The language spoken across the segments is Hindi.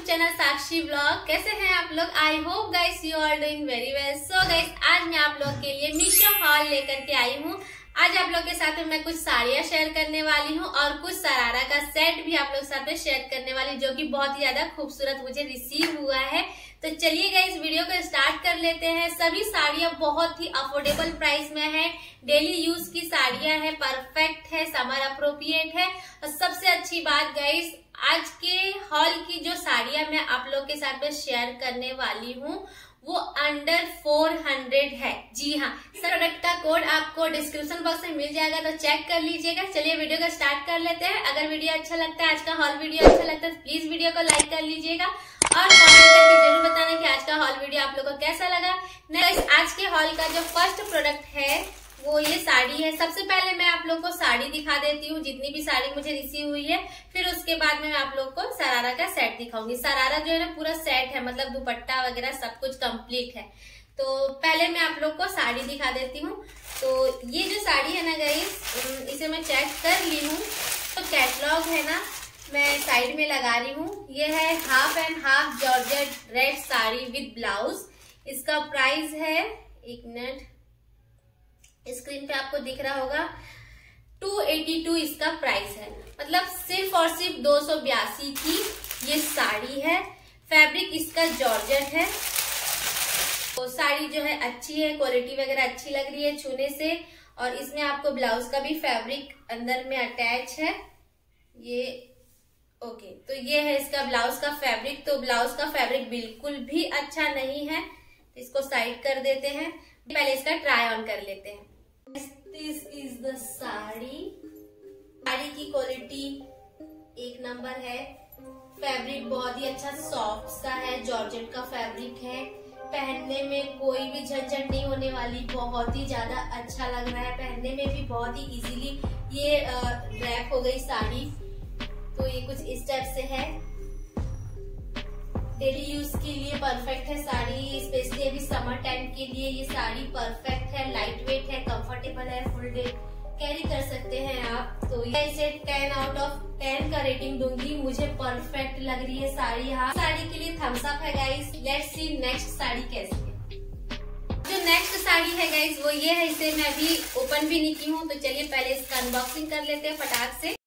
चैनल साक्षी ब्लॉग। कैसे हैं आप लोग? I hope guys you are doing very well. So guys आज मैं आप लोग के लिए मीशो हॉल लेकर के आई हूँ। आज आप लोग के साथ में मैं कुछ साड़ियाँ शेयर करने वाली हूँ और कुछ सरारा का सेट भी आप लोग के साथ में शेयर करने वाली, जो कि बहुत ही ज्यादा खूबसूरत मुझे रिसीव हुआ है। तो चलिए गाइस वीडियो को स्टार्ट कर लेते हैं। सभी साड़ियाँ बहुत ही अफोर्डेबल प्राइस में है, डेली यूज की साड़ियाँ है, परफेक्ट है, समर अप्रोप्रिएट है। और सबसे अच्छी बात गाइस, आज के हॉल की जो साड़ियाँ मैं आप लोग के साथ में शेयर करने वाली हूँ वो अंडर 400 है। जी हाँ, प्रोडक्ट का कोड आपको डिस्क्रिप्शन बॉक्स में मिल जाएगा, तो चेक कर लीजिएगा। चलिए वीडियो को स्टार्ट कर लेते हैं। अगर वीडियो अच्छा लगता है, आज का हॉल वीडियो अच्छा लगता है, तो प्लीज वीडियो को लाइक कर लीजिएगा और कमेंट करके जरूर बताना कि आज का हॉल वीडियो आप लोगों को कैसा लगा। नेक्स्ट आज के हॉल का जो फर्स्ट प्रोडक्ट है वो ये साड़ी है। सबसे पहले मैं आप लोग को साड़ी दिखा देती हूँ, जितनी भी साड़ी मुझे रिसीव हुई है। फिर उसके बाद में मैं आप लोग को सरारा का सेट दिखाऊंगी। सरारा जो है ना पूरा सेट है, मतलब दुपट्टा वगैरह सब कुछ कंप्लीट है। तो पहले मैं आप लोग को साड़ी दिखा देती हूँ। तो ये जो साड़ी है ना गाइस, इसे मैं चेक कर ली हूँ। तो कैटलॉग है ना, मैं साइड में लगा रही हूँ। ये है half and half georgette red sari with blouse. इसका प्राइस है, एक मिनट, स्क्रीन पे आपको दिख रहा होगा, 282 इसका प्राइस है। मतलब सिर्फ और सिर्फ 282 की ये साड़ी है। फैब्रिक इसका जॉर्जेट है। तो साड़ी जो है अच्छी है, क्वालिटी वगैरह अच्छी लग रही है छूने से। और इसमें आपको ब्लाउज का भी फैब्रिक अंदर में अटैच है। ये ओके, तो ये है इसका ब्लाउज का फैब्रिक। तो ब्लाउज का फैब्रिक बिल्कुल भी अच्छा नहीं है, तो इसको साइड कर देते हैं। पहले इसका ट्राई ऑन कर लेते हैं। This is the sari. Sari की क्वालिटी एक नंबर है। फैब्रिक बहुत ही अच्छा सॉफ्ट सा है, जॉर्जेट का फैब्रिक है। पहनने में कोई भी झंझट नहीं होने वाली, बहुत ही ज्यादा अच्छा लग रहा है। पहनने में भी बहुत ही इजीली ये रैप हो गई साड़ी। तो ये कुछ इस टाइप से है। डेली यूज के लिए परफेक्ट है साड़ी, स्पेशली अभी समर टाइम के लिए ये साड़ी परफेक्ट है। लाइट वेट है, कंफर्टेबल है, फुल डे कैरी कर सकते हैं आप। तो ये इसे 10 आउट ऑफ 10 का रेटिंग दूंगी। मुझे परफेक्ट लग रही है साड़ी। यहाँ साड़ी के लिए थम्स अप है guys. Let's see next sari कैसी है। जो नेक्स्ट साड़ी है गाइस वो ये है। इसे मैं अभी ओपन भी नहीं की हूँ, तो चलिए पहले इसका अनबॉक्सिंग कर लेते हैं फटाक से।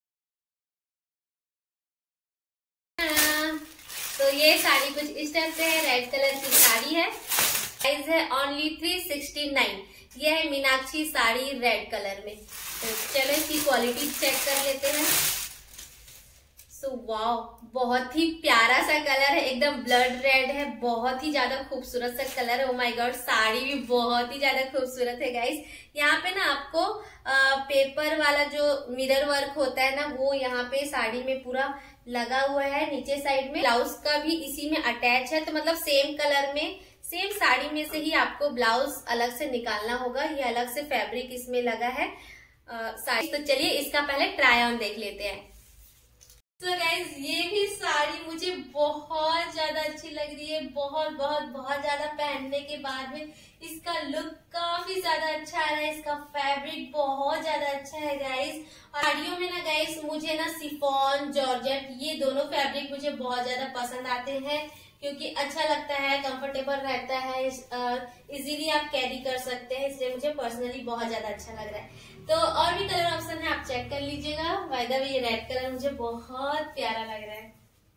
तो ये साड़ी कुछ इस टाइप से है, रेड कलर की साड़ी है। प्राइस है ओनली 369। ये है मीनाक्षी साड़ी रेड कलर में। तो चलो इसकी क्वालिटी चेक कर लेते हैं। सो वाओ, बहुत ही प्यारा सा कलर है, एकदम ब्लड रेड है। बहुत ही ज्यादा खूबसूरत सा कलर है। ओ माय गॉड, साड़ी भी बहुत ही ज्यादा खूबसूरत है गाइस। यहाँ पे ना आपको पेपर वाला जो मिरर वर्क होता है ना, वो यहाँ पे साड़ी में पूरा लगा हुआ है। नीचे साइड में ब्लाउज का भी इसी में अटैच है। तो मतलब सेम कलर में, सेम साड़ी में से ही आपको ब्लाउज अलग से निकालना होगा। ये अलग से फैब्रिक इसमें लगा है साड़ी। तो चलिए इसका पहले ट्राई ऑन देख लेते हैं। तो गाइज ये भी साड़ी मुझे बहुत ज्यादा अच्छी लग रही है। बहुत बहुत बहुत ज्यादा पहनने के बाद में इसका लुक काफी ज्यादा अच्छा आ रहा है। इसका फैब्रिक बहुत ज्यादा अच्छा है गाइज। और साड़ियों में ना गाइज मुझे ना शिफॉन, जॉर्जेट, ये दोनों फैब्रिक मुझे बहुत ज्यादा पसंद आते हैं, क्योंकि अच्छा लगता है, कंफर्टेबल रहता है, इजीली आप कैरी कर सकते हैं। इसलिए मुझे पर्सनली बहुत ज्यादा अच्छा लग रहा है। तो और भी कलर ऑप्शन है, आप चेक कर लीजिएगा। बाय द वे ये रेड कलर मुझे बहुत प्यारा लग रहा है।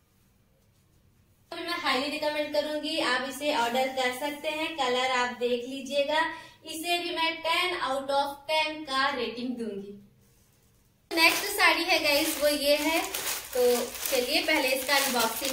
तो मैं हाईली रिकमेंड करूंगी, आप इसे ऑर्डर कर सकते हैं। कलर आप देख लीजिएगा। इसे भी मैं 10 आउट ऑफ 10 का रेटिंग दूंगी। नेक्स्ट साड़ी है गाइस वो ये है। तो चलिए पहले इसका अनबॉक्सिंग।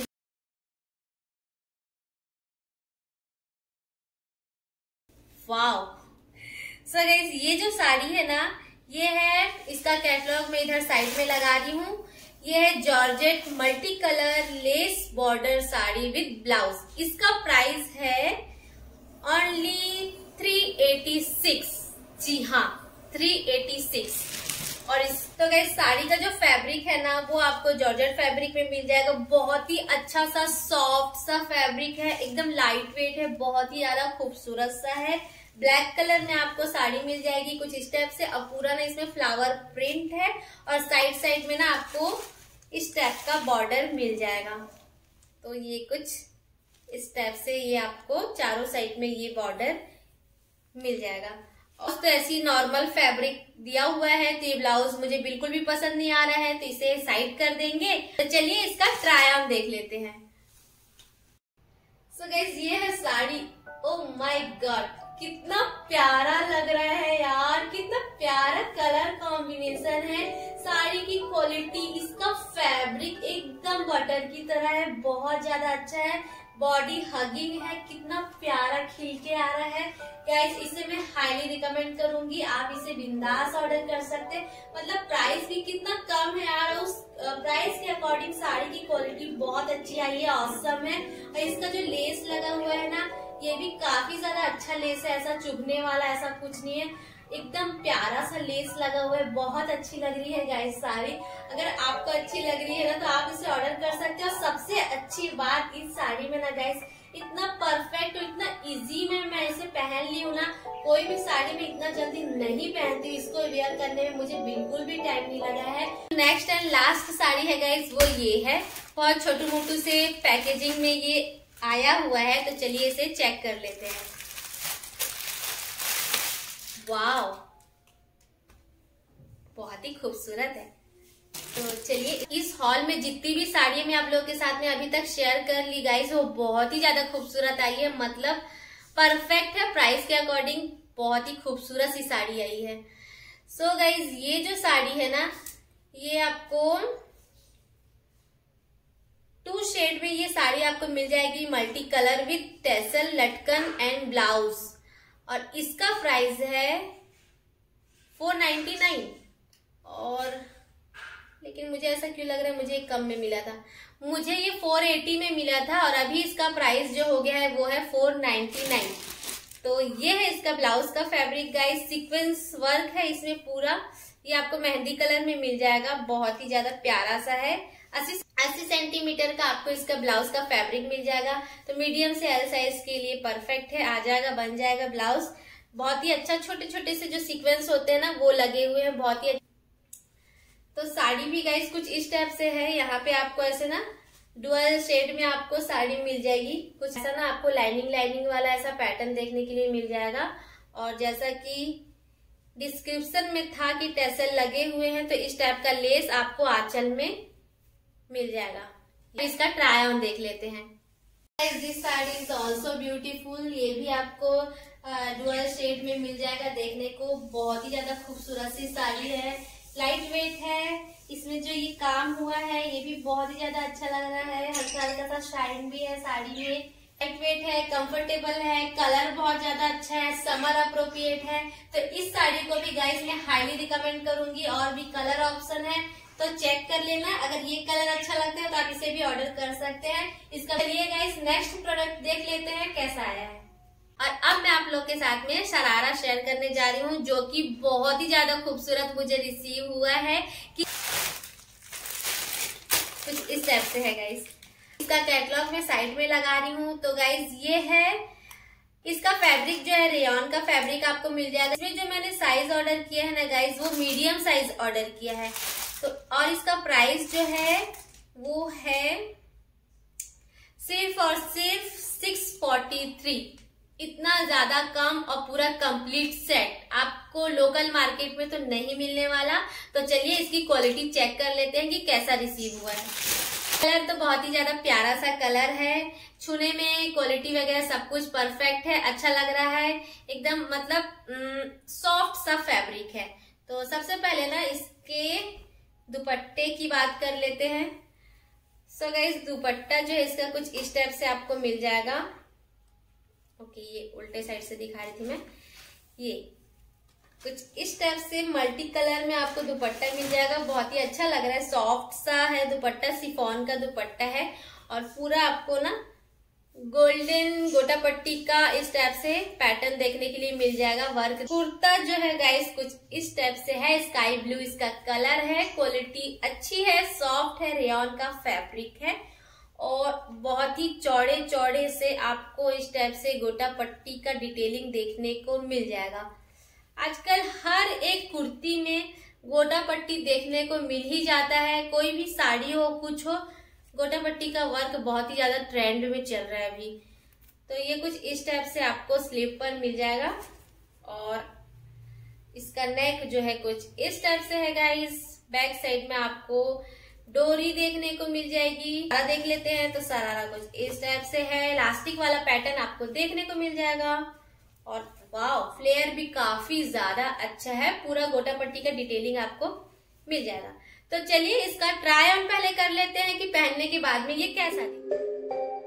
वाओ, सो गाइस ये जो साड़ी है ना, ये है, इसका कैटलॉग मैं इधर साइड में लगा रही हूँ। ये है georgette multi colour lace border sari with blouse. इसका प्राइस है ओनली 386। जी हाँ, 386। और इस तो गाइस साड़ी का जो फैब्रिक है ना, वो आपको जॉर्जेट फैब्रिक में मिल जाएगा। बहुत ही अच्छा सा सॉफ्ट सा फैब्रिक है, एकदम लाइट वेट है, बहुत ही ज्यादा खूबसूरत सा है। ब्लैक कलर में आपको साड़ी मिल जाएगी कुछ इस टाइप से। अब पूरा ना इसमें फ्लावर प्रिंट है और साइड साइड में ना आपको इस टाइप का बॉर्डर मिल जाएगा। तो ये कुछ इस टाइप से ये आपको चारों साइड में ये बॉर्डर मिल जाएगा। और तो ऐसी नॉर्मल फैब्रिक दिया हुआ है, तो ये ब्लाउज मुझे बिल्कुल भी पसंद नहीं आ रहा है, तो इसे साइड कर देंगे। तो चलिए इसका ट्राई ऑन देख लेते हैं। सो गाइस ये है साड़ी। ओह माय गॉड, कितना प्यारा लग रहा है यार, कितना प्यारा कलर कॉम्बिनेशन है। साड़ी की क्वालिटी, इसका फैब्रिक एकदम बटर की तरह है, बहुत ज्यादा अच्छा है। बॉडी हगिंग है, कितना प्यारा खिल के आ रहा है। गाइस इसे मैं हाईली रिकमेंड करूंगी, आप इसे बिंदास ऑर्डर कर सकते हैं। मतलब प्राइस भी कितना कम है यार, उस प्राइस के अकॉर्डिंग साड़ी की क्वालिटी बहुत अच्छी आई है, ऑसम है। और इसका जो लेस लगा हुआ है ना, ये भी काफी ज्यादा अच्छा लेस है, ऐसा चुभने वाला ऐसा कुछ नहीं है, एकदम प्यारा सा लेस लगा हुआ है। बहुत अच्छी लग रही है गाइस साड़ी। अगर आपको अच्छी लग रही है ना तो आप इसे ऑर्डर कर सकते हो। सबसे अच्छी बात इस साड़ी में ना गाइस, इतना परफेक्ट और इतना इजी में मैं इसे पहन ली हूँ ना, कोई भी साड़ी में इतना जल्दी नहीं पहनती, इसको वेयर करने में मुझे बिल्कुल भी टाइम नहीं लगा है। नेक्स्ट एंड लास्ट साड़ी है गाइस, वो ये है। बहुत छोटू मोटू से पैकेजिंग में ये आया हुआ है, तो चलिए इसे चेक कर लेते हैं। वाव, बहुत ही खूबसूरत है। तो चलिए, इस हॉल में जितनी भी साड़ियां मैं आप लोगों के साथ में अभी तक शेयर कर ली गाइस, वो बहुत ही ज्यादा खूबसूरत आई है, मतलब परफेक्ट है। प्राइस के अकॉर्डिंग बहुत ही खूबसूरत सी साड़ी आई है। सो गाइस ये जो साड़ी है ना, ये आपको 2 शेड में ये साड़ी आपको मिल जाएगी, मल्टी कलर विथ टेसल, लटकन एंड ब्लाउज। और इसका प्राइस है 499। और लेकिन मुझे ऐसा क्यों लग रहा है, मुझे कम में मिला था, मुझे ये 480 में मिला था, और अभी इसका प्राइस जो हो गया है वो है 499। तो ये है इसका ब्लाउज का फैब्रिक गाइस, सीक्वेंस वर्क है इसमें पूरा। ये आपको मेहंदी कलर में मिल जाएगा, बहुत ही ज्यादा प्यारा सा है। 80 सेंटीमीटर का आपको इसका ब्लाउज का फैब्रिक मिल जाएगा, तो मीडियम से एल साइज के लिए परफेक्ट है, आ जाएगा, बन जाएगा ब्लाउज। बहुत ही अच्छा, छोटे छोटे से जो सीक्वेंस होते हैं ना वो लगे हुए हैं, बहुत ही अच्छा। तो साड़ी भी गाइस कुछ इस टाइप से है, यहाँ पे आपको ऐसे ना डुअल शेड में आपको साड़ी मिल जाएगी, कुछ ऐसा ना आपको लाइनिंग वाला ऐसा पैटर्न देखने के लिए मिल जाएगा। और जैसा कि डिस्क्रिप्शन में था कि टेसल लगे हुए हैं, तो इस टाइप का लेस आपको आंचल में मिल जाएगा। इसका ट्राई ऑन देख लेते हैं। This sari is also beautiful, ये भी आपको डुअल शेड में मिल जाएगा, देखने को बहुत ही ज्यादा खूबसूरत सी साड़ी है। लाइट वेट है, इसमें जो ये काम हुआ है ये भी बहुत ही ज्यादा अच्छा लग रहा है, हल्का हल्का सा शाइन भी है साड़ी में। लाइट वेट है, कंफर्टेबल है, कलर बहुत ज्यादा अच्छा है, समर अप्रोप्रिएट है। तो इस साड़ी को भी गाइस मैं हाईली रिकमेंड करूंगी। और भी कलर ऑप्शन है तो चेक कर लेना, अगर ये कलर अच्छा लगता है तो आप इसे भी ऑर्डर कर सकते हैं। इसका चलिए गाइस नेक्स्ट प्रोडक्ट देख लेते हैं कैसा आया है। और अब मैं आप लोग के साथ में शरारा शेयर करने जा रही हूँ, जो कि बहुत ही ज्यादा खूबसूरत मुझे रिसीव हुआ है कि कुछ इस टाइप से है गाइस। इसका कैटलॉग मैं साइड में लगा रही हूँ। तो गाइस ये है, इसका फैब्रिक जो है रेयॉन का फैब्रिक आपको मिल जाएगा। इसमें जो मैंने साइज ऑर्डर किया है ना गाइस, वो मीडियम साइज ऑर्डर किया है। तो और इसका प्राइस जो है वो है सिर्फ और सिर्फ 643। इतना ज्यादा कम और पूरा कंप्लीट सेट आपको लोकल मार्केट में तो नहीं मिलने वाला। तो चलिए इसकी क्वालिटी चेक कर लेते हैं कि कैसा रिसीव हुआ है। कलर तो बहुत ही ज्यादा प्यारा सा कलर है, छूने में क्वालिटी वगैरह सब कुछ परफेक्ट है, अच्छा लग रहा है एकदम, मतलब सॉफ्ट सा फैब्रिक है। तो सबसे पहले ना इसके दुपट्टे की बात कर लेते हैं। सो गाइस दुपट्टा जो है इसका कुछ इस टाइप से आपको मिल जाएगा। ओके, ये उल्टे साइड से दिखा रही थी मैं। ये कुछ इस टाइप से मल्टी कलर में आपको दुपट्टा मिल जाएगा, बहुत ही अच्छा लग रहा है, सॉफ्ट सा है दुपट्टा, शिफॉन का दुपट्टा है। और पूरा आपको ना गोल्डन गोटा पट्टी का इस टाइप से पैटर्न देखने के लिए मिल जाएगा, वर्क। कुर्ता जो है गाइस कुछ इस टाइप से है, स्काई ब्लू इसका कलर है, क्वालिटी अच्छी है, सॉफ्ट है, रेयॉन का फैब्रिक है। और बहुत ही चौड़े चौड़े से आपको इस टाइप से गोटा पट्टी का डिटेलिंग देखने को मिल जाएगा। आजकल हर एक कुर्ती में गोटा पट्टी देखने को मिल ही जाता है, कोई भी साड़ी हो कुछ हो, गोटा पट्टी का वर्क बहुत ही ज्यादा ट्रेंड में चल रहा है अभी। तो ये कुछ इस टाइप से आपको स्लीव पर मिल जाएगा और इसका नेक जो है कुछ इस टाइप से है गाइस। बैक साइड में आपको डोरी देखने को मिल जाएगी। देख लेते हैं तो सरारा कुछ इस टाइप से है, इलास्टिक वाला पैटर्न आपको देखने को मिल जाएगा और वाव, फ्लेयर भी काफी ज्यादा अच्छा है। पूरा गोटा पट्टी का डिटेलिंग आपको मिल जाएगा। तो चलिए इसका ट्राई ऑन पहले कर लेते हैं कि पहनने के बाद में ये कैसा दिखता है।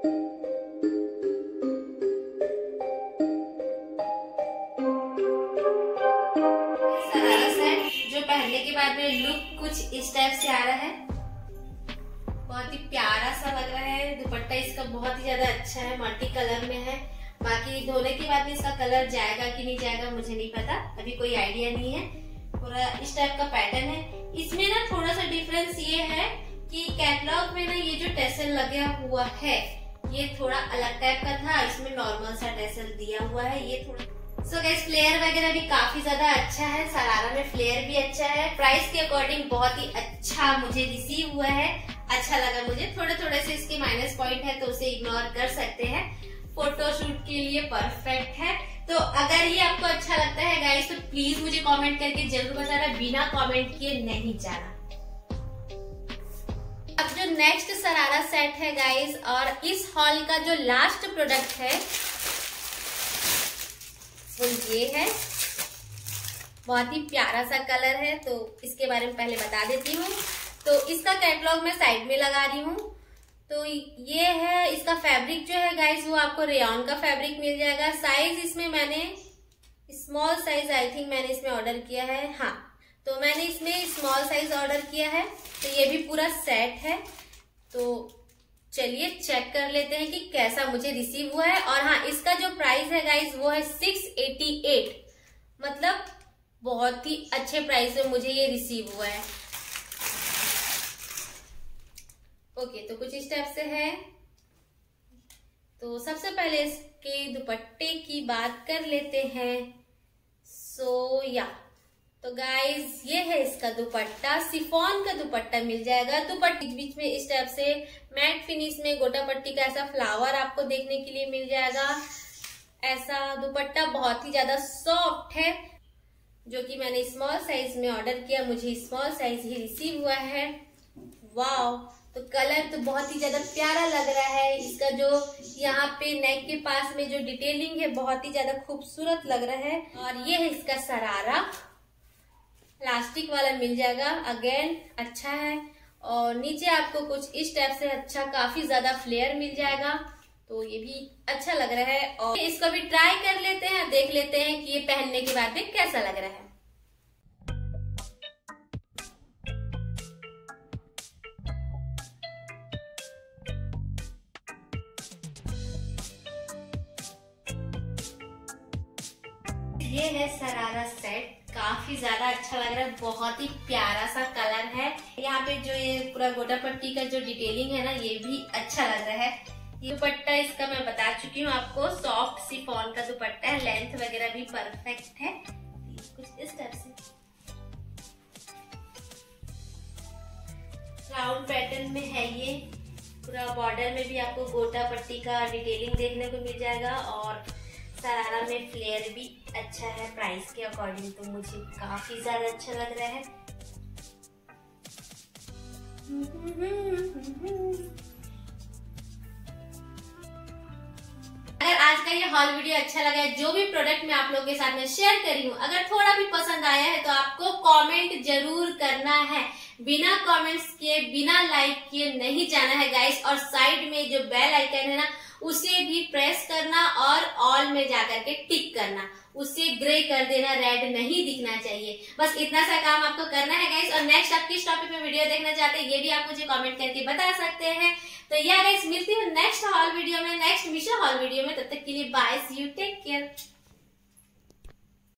सरारा सेट जो पहनने के बाद में लुक कुछ इस टाइप से आ रहा है, बहुत ही प्यारा सा लग रहा है। दुपट्टा इसका बहुत ही ज्यादा अच्छा है, मल्टी कलर में है। बाकी धोने के बाद में इसका कलर जाएगा कि नहीं जाएगा मुझे नहीं पता, अभी कोई आइडिया नहीं है। पूरा इस टाइप का पैटर्न है। इसमें ना थोड़ा सा डिफरेंस ये है कि कैटलॉग में ना ये जो टेसल लगा हुआ है ये थोड़ा अलग टाइप का था, इसमें नॉर्मल सा टेसल दिया हुआ है। ये थोड़ा सो गाइस फ्लेयर वगैरह भी काफी ज्यादा अच्छा है, सरारा में फ्लेयर भी अच्छा है। प्राइस के अकॉर्डिंग बहुत ही अच्छा मुझे रिसीव हुआ है, अच्छा लगा मुझे। थोड़े थोड़े से इसके माइनस पॉइंट है तो उसे इग्नोर कर सकते हैं। फोटोशूट के लिए परफेक्ट है। तो अगर ये आपको अच्छा लगता है गाइस तो प्लीज मुझे कमेंट करके जरूर बताना, बिना कमेंट किए नहीं जाना। अब जो नेक्स्ट सरारा सेट है गाइस और इस हॉल का जो लास्ट प्रोडक्ट है वो ये है। बहुत ही प्यारा सा कलर है, तो इसके बारे में पहले बता देती हूँ। तो इसका कैटलॉग मैं साइड में लगा रही हूँ। तो ये है, इसका फैब्रिक जो है गाइस वो आपको रेयॉन का फैब्रिक मिल जाएगा। साइज इसमें मैंने स्मॉल साइज आई थिंक मैंने इसमें ऑर्डर किया है, हाँ तो मैंने इसमें स्मॉल साइज ऑर्डर किया है। तो ये भी पूरा सेट है। तो चलिए चेक कर लेते हैं कि कैसा मुझे रिसीव हुआ है। और हाँ, इसका जो प्राइस है गाइस वो है 688, मतलब बहुत ही अच्छे प्राइस में मुझे ये रिसीव हुआ है। ओके, तो कुछ इस टाइप से है। तो सबसे पहले इसके दुपट्टे की बात कर लेते हैं। सो या तो गाइज ये है इसका दुपट्टा, शिफॉन का दुपट्टा मिल जाएगा। दुपट्टे बीच में इस टाइप से मैट फिनिश में गोटा पट्टी का ऐसा फ्लावर आपको देखने के लिए मिल जाएगा। ऐसा दुपट्टा बहुत ही ज्यादा सॉफ्ट है, जो कि मैंने स्मॉल साइज में ऑर्डर किया, मुझे स्मॉल साइज ही रिसीव हुआ है। वाव, तो कलर तो बहुत ही ज्यादा प्यारा लग रहा है। इसका जो यहाँ पे नेक के पास में जो डिटेलिंग है बहुत ही ज्यादा खूबसूरत लग रहा है। और ये है इसका सरारा, प्लास्टिक वाला मिल जाएगा, अगेन अच्छा है। और नीचे आपको कुछ इस टाइप से अच्छा काफी ज्यादा फ्लेयर मिल जाएगा, तो ये भी अच्छा लग रहा है। और इसको भी ट्राई कर लेते हैं, देख लेते हैं कि ये पहनने के बाद में कैसा लग रहा है। ये है सरारा सेट, काफी ज्यादा अच्छा लग रहा है, बहुत ही प्यारा सा कलर है। यहाँ पे जो ये पूरा गोटा पट्टी का जो डिटेलिंग है ना ये भी अच्छा लग रहा है। ये दुपट्टा इसका मैं बता चुकी हूँ आपको, सॉफ्ट शिफॉन का दुपट्टा है, लेंथ वगैरह भी परफेक्ट है। कुछ इस तरह से राउंड पैटर्न में है ये। पूरा बॉर्डर में भी आपको गोटा पट्टी का डिटेलिंग देखने को मिल जाएगा और सरारा में फ्लेयर भी अच्छा है। प्राइस के अकॉर्डिंग तो मुझे काफी ज्यादा अच्छा लग रहा है। अगर आज का ये हॉल वीडियो अच्छा लगा है, जो भी प्रोडक्ट मैं आप लोगों के साथ में शेयर करी हूँ, अगर थोड़ा भी पसंद आया है तो आपको कमेंट जरूर करना है। बिना कमेंट्स किए, बिना लाइक किए नहीं जाना है गाइस। और साइड में जो बेल आइकन है ना उसे भी प्रेस करना और ऑल में जाकर के टिक करना, उसे ग्रे कर देना, रेड नहीं दिखना चाहिए। बस इतना सा काम आपको करना है गाइस। और नेक्स्ट आप किस टॉपिक में वीडियो देखना चाहते हैं ये भी आप मुझे कमेंट करके बता सकते हैं। तो या गाइस मिलती हूँ नेक्स्ट हॉल वीडियो में, नेक्स्ट मिशो हॉल वीडियो में। तब तक के लिए bye, see you, take care.